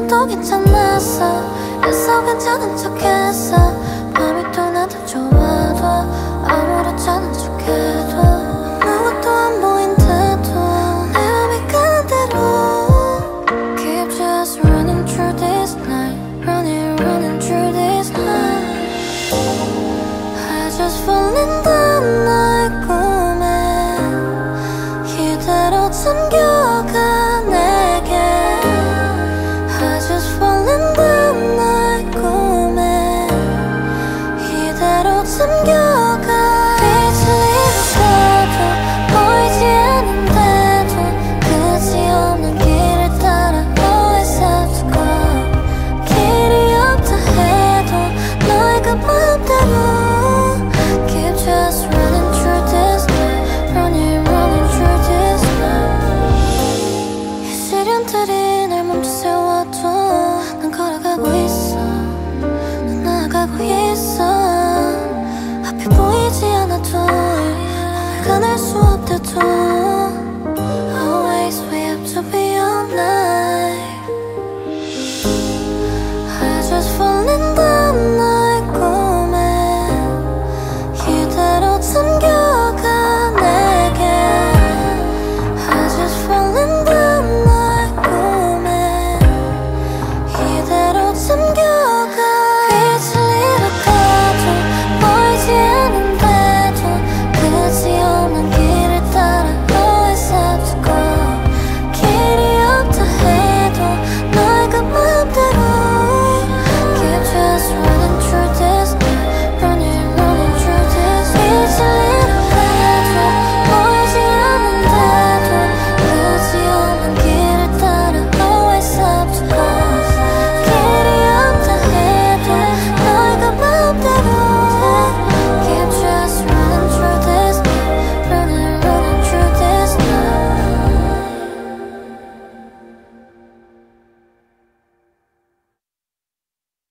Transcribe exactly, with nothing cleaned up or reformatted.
또 괜찮았어. 애써 괜찮은 척했어. 밤이 또 나도 좋아도 아무렇지 않은 척해도 아무것도 안 보인대도 내 맘이 가는 대로 Keep just running through this night. Running, running through this night. I just falling down 나의 꿈에 이대로 잠겨가 내게. I just falling down 나의 꿈에 이대로 잠겨